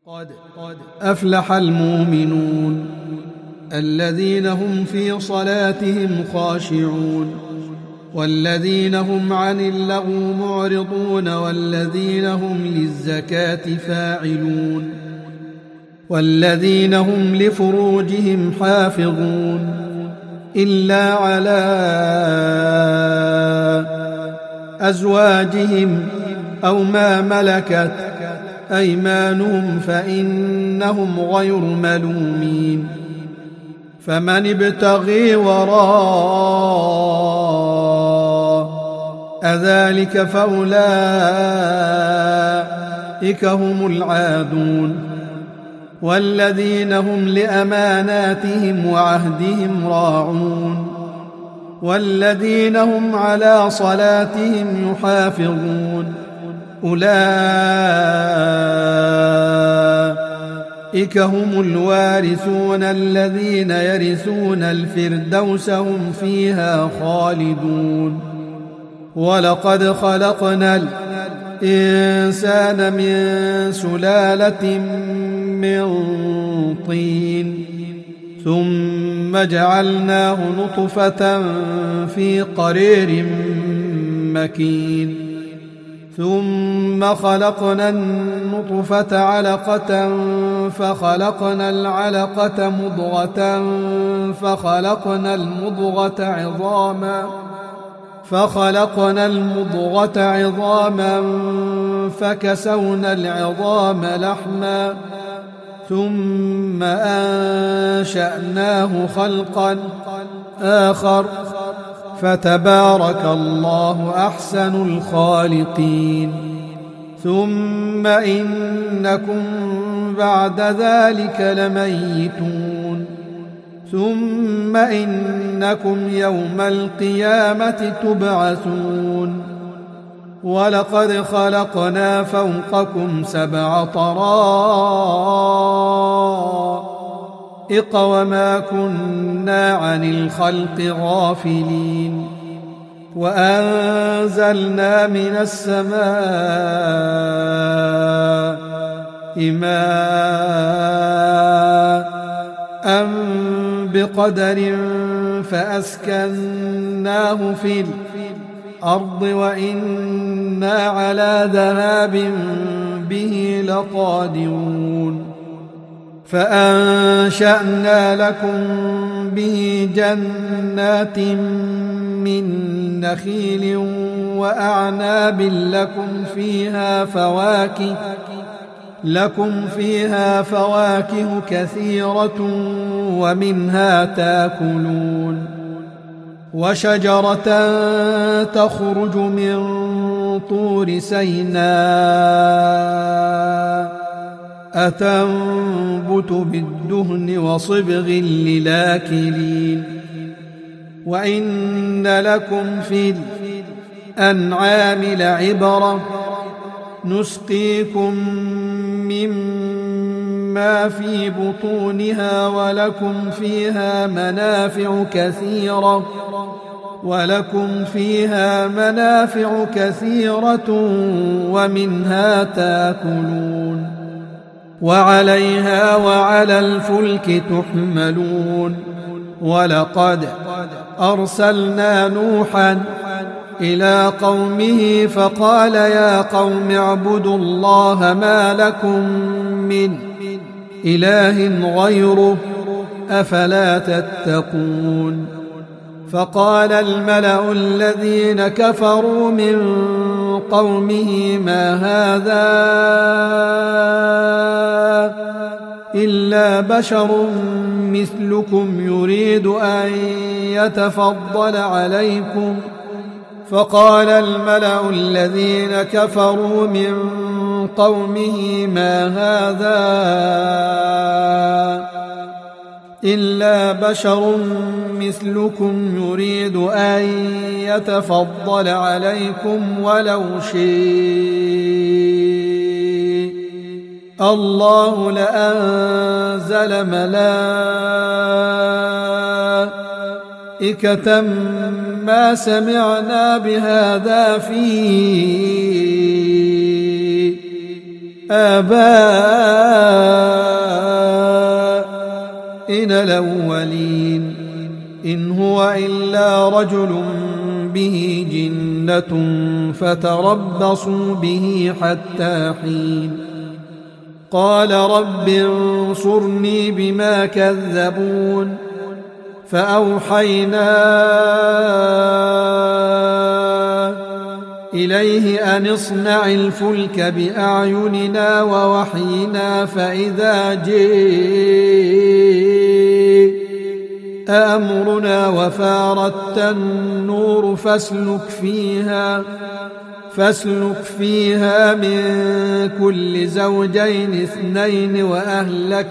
قد أفلح المؤمنون الذين هم في صلاتهم خاشعون والذين هم عن اللغو معرضون والذين هم للزكاة فاعلون والذين هم لفروجهم حافظون إلا على أزواجهم أو ما ملكت أيمانهم فإنهم غير ملومين فمن ابتغي وراء ذلك فأولئك هم العادون والذين هم لأماناتهم وعهدهم راعون والذين هم على صلاتهم يحافظون أولئك هم الوارثون الذين يرثون الفردوس هم فيها خالدون ولقد خلقنا الإنسان من سلالة من طين ثم جعلناه نطفة في قرير مكين ثم خلقنا النطفة علقة فخلقنا العلقة مضغة فخلقنا المضغة عظاما فكسونا العظام لحما ثم أنشأناه خلقا آخر فتبارك الله أحسن الخالقين ثم إنكم بعد ذلك لميتون ثم إنكم يوم القيامة تبعثون ولقد خلقنا فوقكم 7 طرائق وما كنا عن الخلق غافلين وأنزلنا من السماء ماء بقدر فأسكناه في الأرض وإنا على ذهاب به لقادرون فأنشأنا لكم به جنات من نخيل وأعناب لكم فيها فواكه كثيرة ومنها تاكلون وشجرة تخرج من طور سيناء أتنبت بالدهن وصبغ للآكلين وإن لكم في الأنعام لعبرة نسقيكم مما في بطونها ولكم فيها منافع كثيرة ومنها تاكلون وعليها وعلى الفلك تحملون ولقد أرسلنا نوحا إلى قومه فقال يا قوم اعبدوا الله ما لكم من إله غيره أفلا تتقون فقال الملأ الذين كفروا من قومه ما هذا إلا بشر مثلكم يريد أن يتفضل عليكم فقال الملأ الذين كفروا من قومه ما هذا إلا بشر مثلكم يريد أن يتفضل عليكم ولو شاء الله لأنزل ملائكة ما سمعنا بهذا في آبائنا إن الأولين إن هو إلا رجل به جنة فتربصوا به حتى حين قال رب انصرني بما كذبون فأوحينا إليه أن اصنع الفلك بأعيننا ووحينا فإذا جاء أمرنا وفارت النور فاسلك فيها من كل زوجين اثنين وأهلك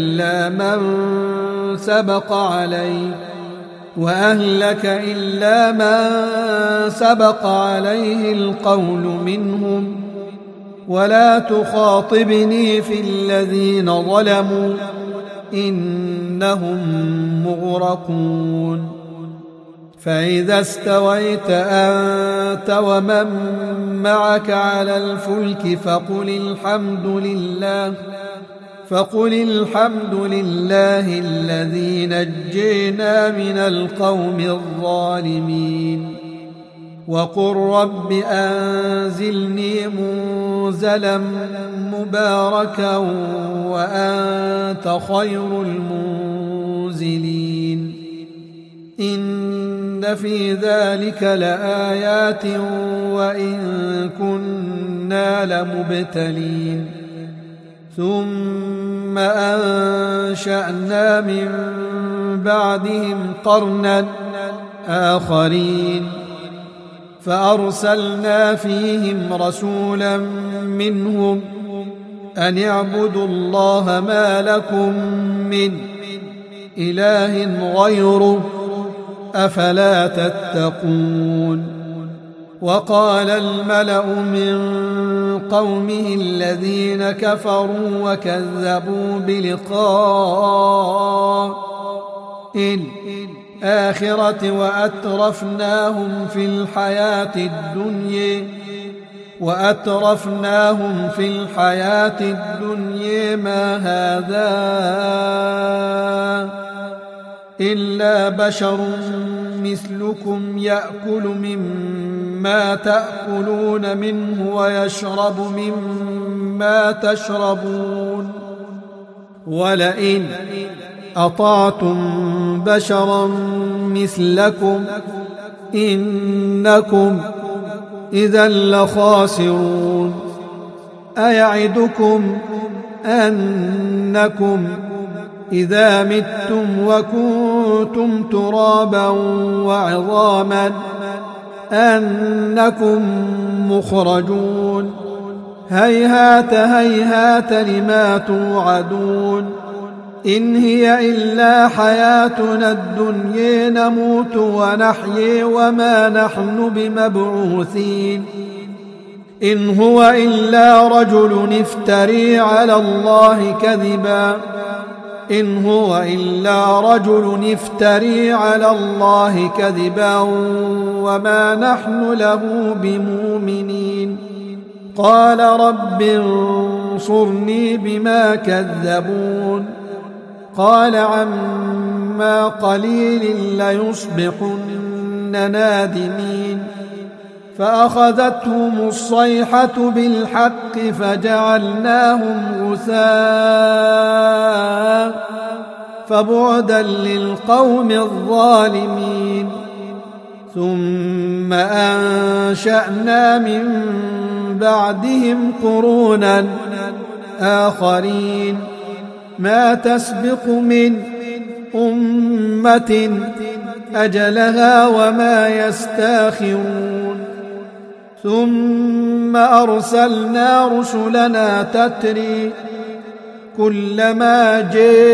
إلا من سبق عليه القول منهم ولا تخاطبني في الذين ظلموا إنهم مغرقون فإذا استويت أنت ومن معك على الفلك فقل الحمد لله الذي نجينا من القوم الظالمين وقل رب أنزلني منزلا مباركا وأنت خير المنزلين إن في ذلك لآيات وإن كنا لمبتلين ثم أنشأنا من بعدهم قرنا آخرين فأرسلنا فيهم رسولا منهم أن اعبدوا الله ما لكم من إله غيره أفلا تتقون وقال الملأ من قومه الذين كفروا وكذبوا بلقاء الآخرة وأترفناهم في الحياة الدنيا ما هذا إلا بشر مثلكم يأكل مما تأكلون منه ويشرب مما تشربون ولئن أطعتم بشرا مثلكم إنكم إذا لخاسرون أيعدكم أنكم إذا متم وكنتم ترابا وعظاما أنكم مخرجون هيهات هيهات لما توعدون إن هي إلا حياتنا الدنيا نموت ونحيي وما نحن بمبعوثين إن هو إلا رجل افتري على الله كذبا وما نحن له بمؤمنين قال رب انصرني بما كذبون قال عما قليل ليصبحن نادمين فأخذتهم الصيحة بالحق فجعلناهم غثاء فبعدا للقوم الظالمين ثم أنشأنا من بعدهم قرونا آخرين ما تسبق من أمة أجلها وما يستاخرون ثم أرسلنا رسلنا تتري كلما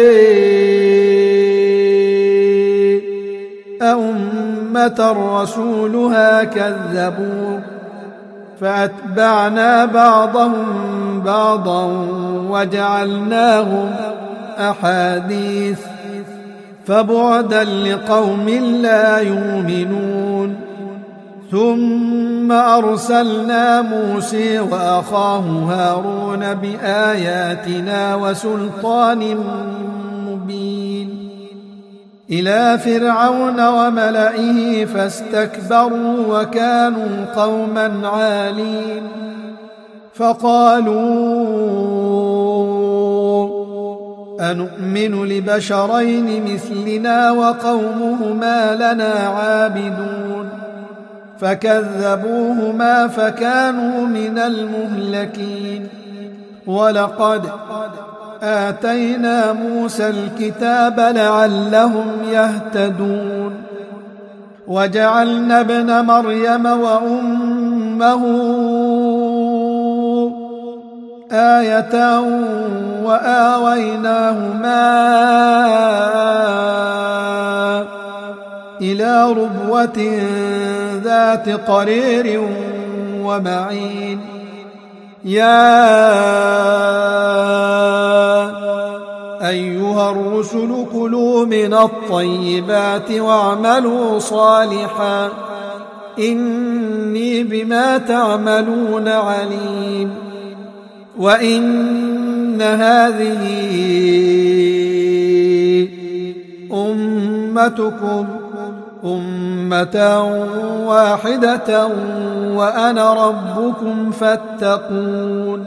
جاء أمة رسولها كذبوا فأتبعنا بعضهم بعضا وجعلناهم أحاديث فبعدا لقوم لا يؤمنون ثم أرسلنا موسى وأخاه هارون بآياتنا وسلطان مبين إلى فرعون وملئه فاستكبروا وكانوا قوما عالين فقالوا أنؤمن لبشرين مثلنا وقومهما لنا عابدون فكذبوهما فكانوا من المهلكين ولقد آتينا موسى الكتاب لعلهم يهتدون وجعلنا ابن مريم وأمه آية وآويناهما إلى ربوة ذات قرير ومعين يا أيها الرسل كلوا من الطيبات واعملوا صالحا إني بما تعملون عليم وإن هذه أمتكم أمة واحدة وأنا ربكم فاتقون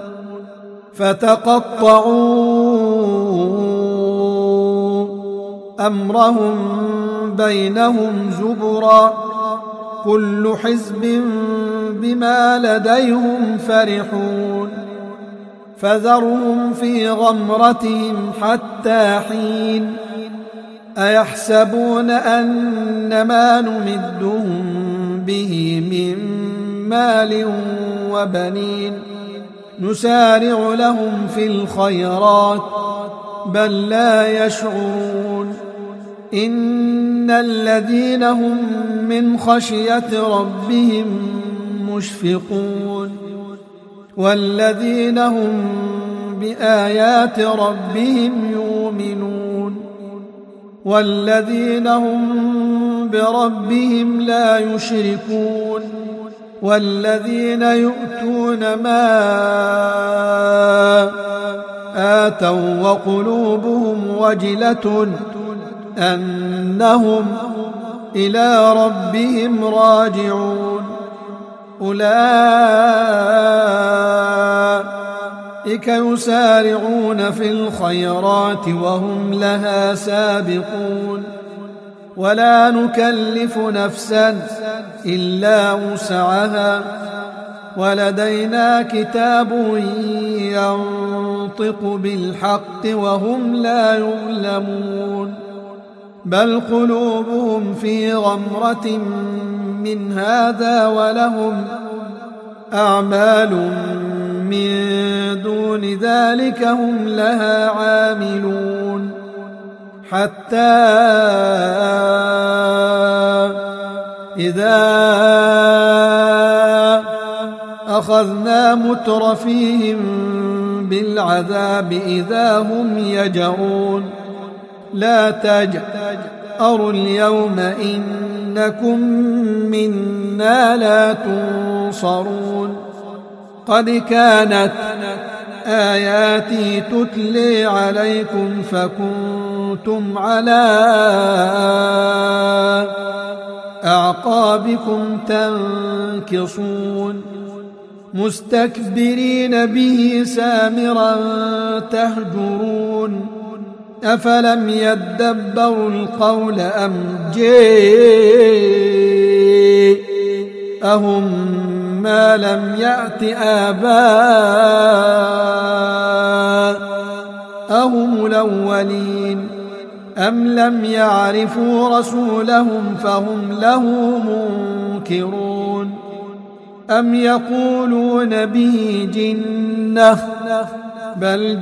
فتقطعوا أمرهم بينهم زبرا كل حزب بما لديهم فرحون فذرهم في غمرتهم حتى حين أيحسبون أن ما نمدهم به من مال وبنين نسارع لهم في الخيرات بل لا يشعرون إن الذين هم من خشية ربهم مشفقون والذين هم بآيات ربهم يؤمنون والذين هم بربهم لا يشركون والذين يؤتون ما آتوا وقلوبهم وجلة أنهم إلى ربهم راجعون أولئك يسارعون في الخيرات وهم لها سابقون ولا نكلف نفسا إلا وسعها ولدينا كتاب ينطق بالحق وهم لا يظلمون بل قلوبهم في غمرة من هذا ولهم أعمال من دون ذلك هم لها عاملون حتى إذا أخذنا مترفيهم بالعذاب إذا هم يجرون لا تجأروا اليوم إنكم منا لا تنصرون قد كانت آياتي تتلي عليكم فكنتم على أعقابكم تنكصون مستكبرين به سامرا تهجرون أفلم يدبروا القول أم جاءهم ما لم يأت آباءهم الأولين أم لم يعرفوا رسولهم فهم له منكرون أم يقولون به جنة بل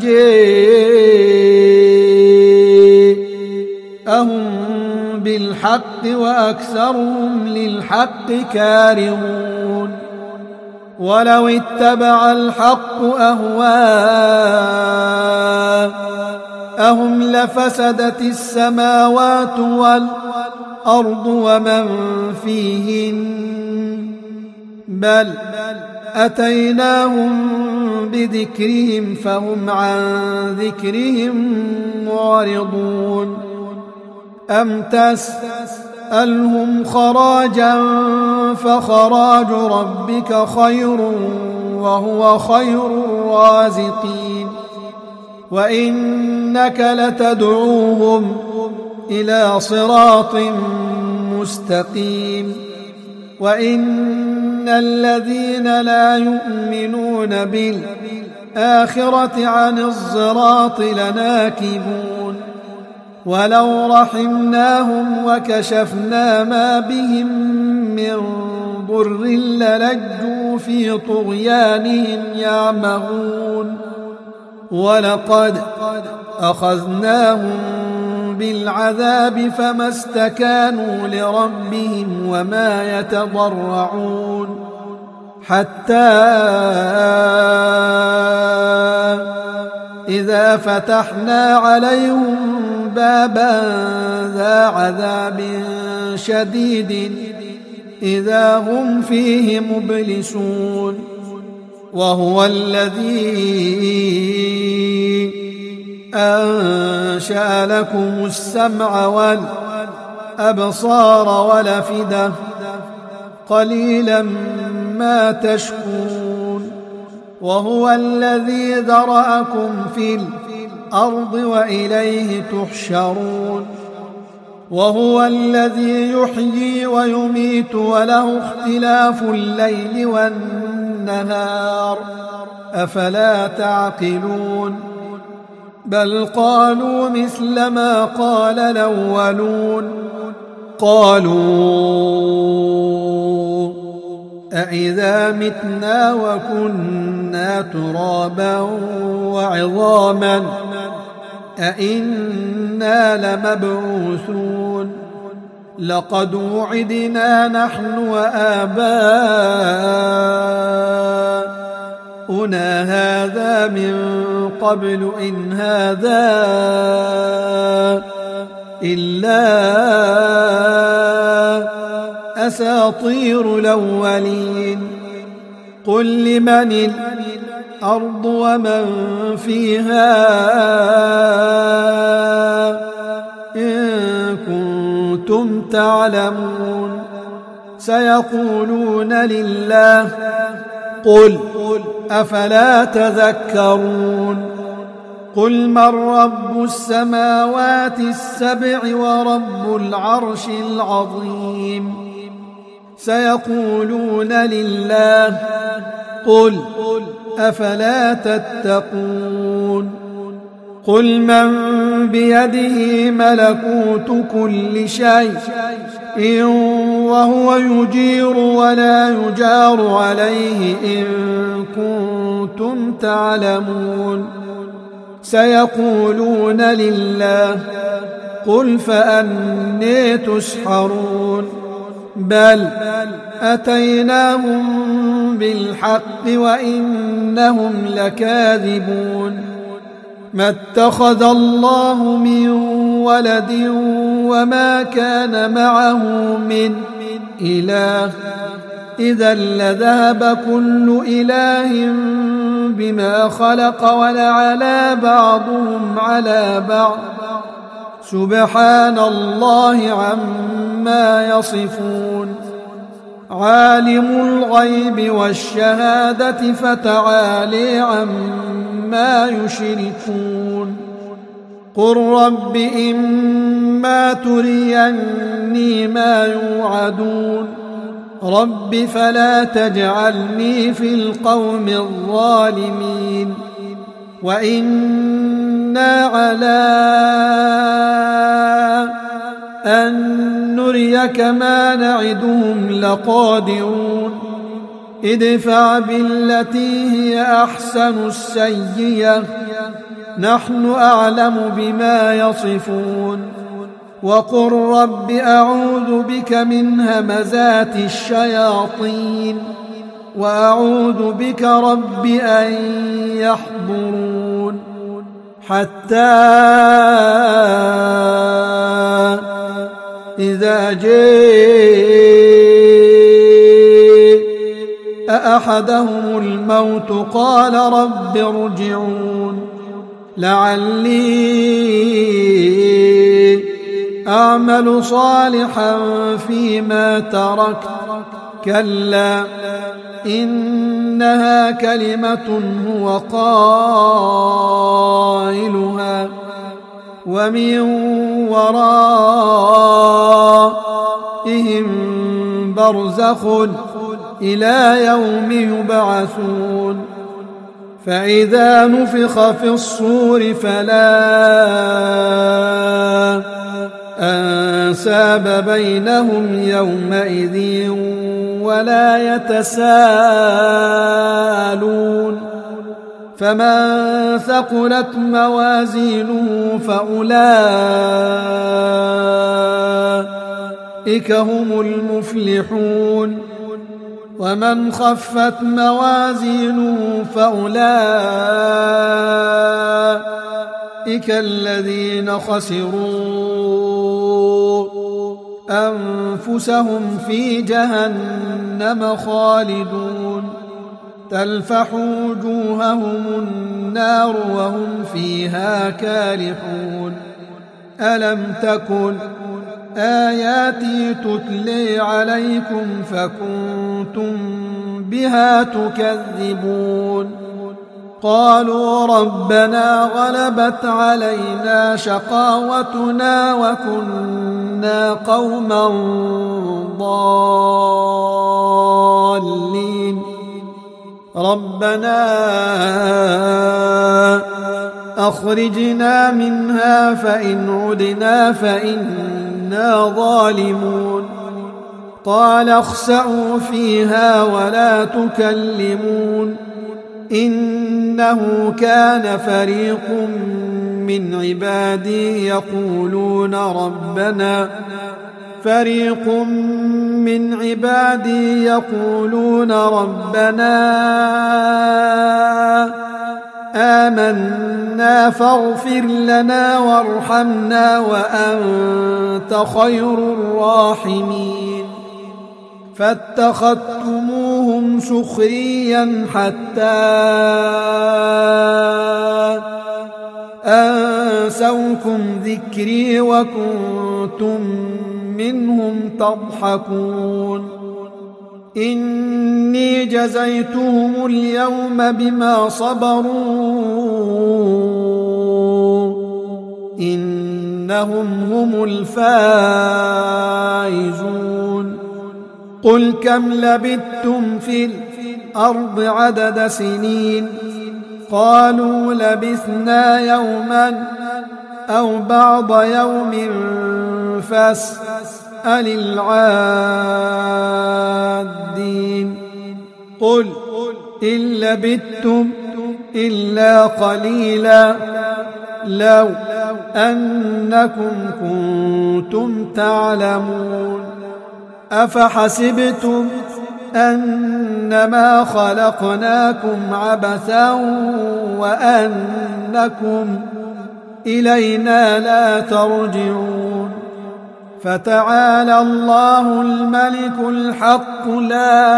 جاءهم بالحق وأكثرهم للحق كارهون ولو اتبع الحق أهواءهم لفسدت السماوات والأرض ومن فيهن بل أتيناهم بذكرهم فهم عن ذكرهم معرضون أم تسألهم خراجا فخراج ربك خير وهو خير الرازقين وإنك لتدعوهم إلى صراط مستقيم وإن الذين لا يؤمنون بالآخرة عن الصراط لناكبون ولو رحمناهم وكشفنا ما بهم من ضر للجوا في طغيانهم يعمهون ولقد أخذناهم بالعذاب فما استكانوا لربهم وما يتضرعون حتى إذا فتحنا عليهم بابا ذا عذاب شديد إذا هم فيه مبلسون وهو الذي أنشأ لكم السمع والأبصار والأفئدة قليلا ما تشكرون وهو الذي ذرأكم في الأرض وإليه تحشرون وهو الذي يحيي ويميت وله اختلاف الليل والنهار أفلا تعقلون بل قالوا مثل ما قال الأولون قالوا أإذا متنا وكنا ترابا وعظاما أإنا لمبعوثون لقد وعدنا نحن وآباؤنا هذا من قبل إن هذا إلا أساطير الأولين قل لمن الأرض ومن فيها إن كنتم تعلمون سيقولون لله قل أفلا تذكرون قل من رب السماوات السبع ورب العرش العظيم سيقولون لله قل أفلا تتقون قل من بيده ملكوت كل شيء وهو يجير ولا يجار عليه إن كنتم تعلمون سيقولون لله قل فأني تسحرون بل أتيناهم بالحق وإنهم لكاذبون ما اتخذ الله من ولد وما كان معه من إله إذا لذهب كل إله بما خلق ولعلى بعضهم على بعض سبحان الله عما يصفون عالم الغيب والشهادة فتعالي عما يشركون قل رب إما تريني ما يوعدون رب فلا تجعلني في القوم الظالمين وإنا على أن نريك ما نعدهم لقادرون ادفع بالتي هي أحسن السيئة نحن أعلم بما يصفون وقل رب أعوذ بك من همزات الشياطين وأعوذ بك رب أن يحضرون حتى إذا جاء أحدهم الموت قال رب ارجعون لعلي أعمل صالحا فيما تركت كلا إنها كلمة هو قائلها ومن ورائهم برزخ إلى يوم يبعثون فإذا نفخ في الصور فلا أنساب بينهم يومئذ ولا يتساءلون فمن ثقلت موازينه فأولئك هم المفلحون ومن خفت موازينه فأولئك الذين خسروا أنفسهم في جهنم خالدون تلفح وجوههم النار وهم فيها كالحون ألم تكن آياتي تتلي عليكم فكنتم بها تكذبون قالوا ربنا غلبت علينا شقاوتنا وكنا قوما ضالين ربنا أخرجنا منها فإن عدنا فإنا ظالمون قال اخسئوا فيها ولا تكلمون إنه كان فريق من عبادي يقولون ربنا آمنا فاغفر لنا وارحمنا وأنت خير الراحمين فاتخذتموهم سخريا حتى أنسوكم ذكري وكنتم منهم تضحكون إني جزيتهم اليوم بما صبروا إنهم هم الفائزون قل كم لبثتم في الأرض عدد سنين قالوا لبثنا يوما أو بعض يوم فاسأل العادين قل إن لبثتم إلا قليلا لو أنكم كنتم تعلمون أفحسبتم أنما خلقناكم عبثا وأنكم إلينا لا ترجعون فتعالى الله الملك الحق لا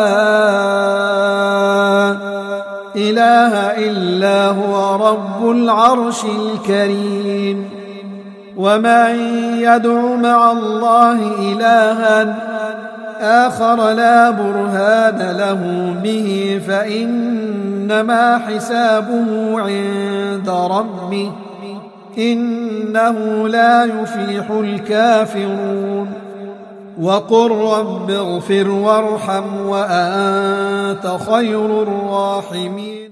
إله إلا هو رب العرش الكريم ومن يدع مع الله إلها آخر لا برهان له به فإنما حسابه عند ربه إنه لا يفلح الكافرون وقل رب اغفر وارحم وأنت خير الراحمين